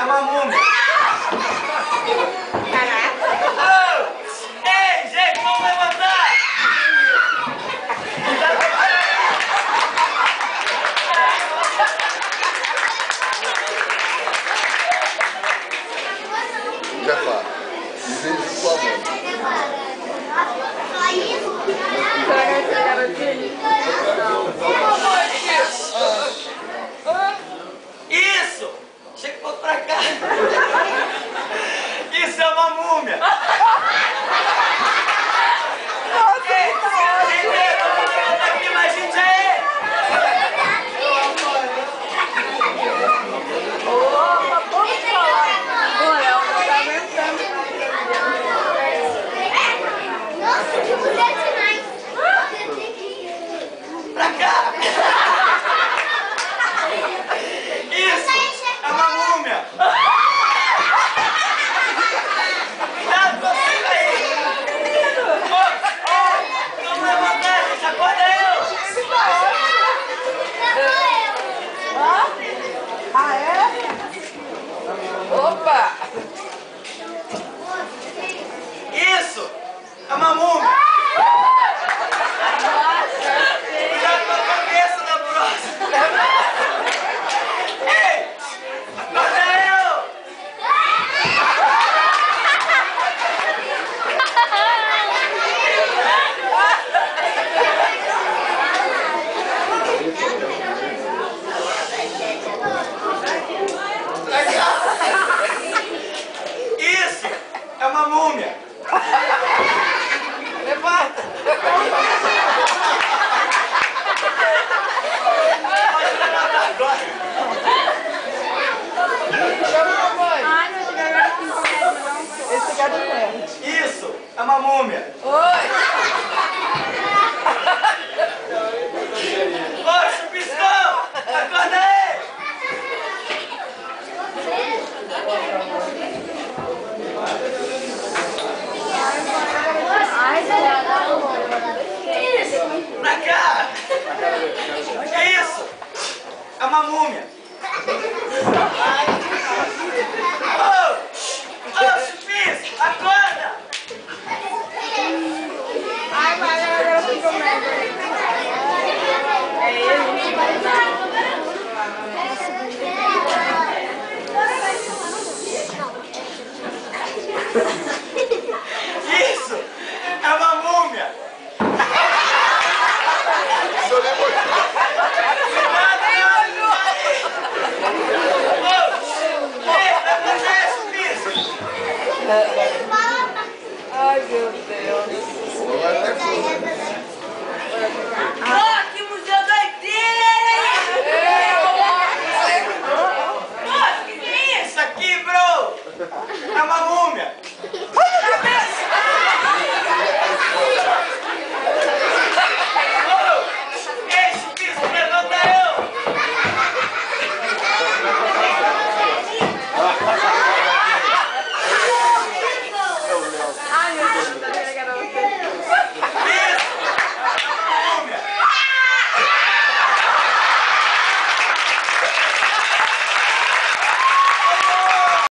uma múmia. Caraca. Ei, gente, vamos levantar. Já fala. Desejo sua mão. Isso! Chega um pouco pra cá. Isso é uma múmia. Aqui, mas gente é ele. Pra cá. Isso é uma múmia. Cuidado pra você cair. Vamos levantar, gente. Acorda eu. Ah, é? Opa! Isso é uma múmia. Cuidado com a cabeça da próxima. Ei, acorda eu. Isso é uma múmia. Levanta! Pode levantar agora. Chama a mamãe! Ai, meu Deus, agora não tem não. Esse cara do pé. Isso é uma múmia. Oi! Ô, Chupiscão, acorda aí. Ai, Pra cá. Que isso? É uma múmia. Ô, Chupis, acorda. ai, mas agora ficou medo. É ele, Isso é uma múmia. Ai, meu Deus! Não vai ter